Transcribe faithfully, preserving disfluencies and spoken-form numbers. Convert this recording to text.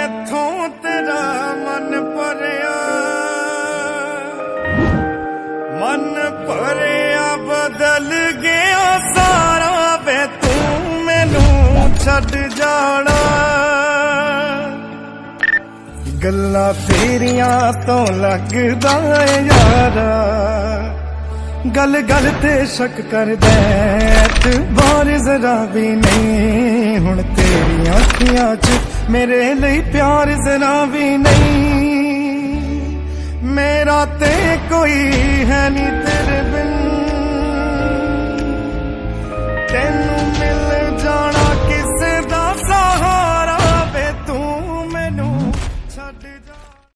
मैथों तेरा मन भरिया मन भरिया बदल गया सारा वे तू मैनू छड्ड जाना गल्लां तेरियां तो लगदा है यारा गल गल ते शक कर दे तू बार जरा भी नहीं हुण तेरी अखियां च मेरे लिए प्यार जरा भी नहीं मेरा ते कोई है नहीं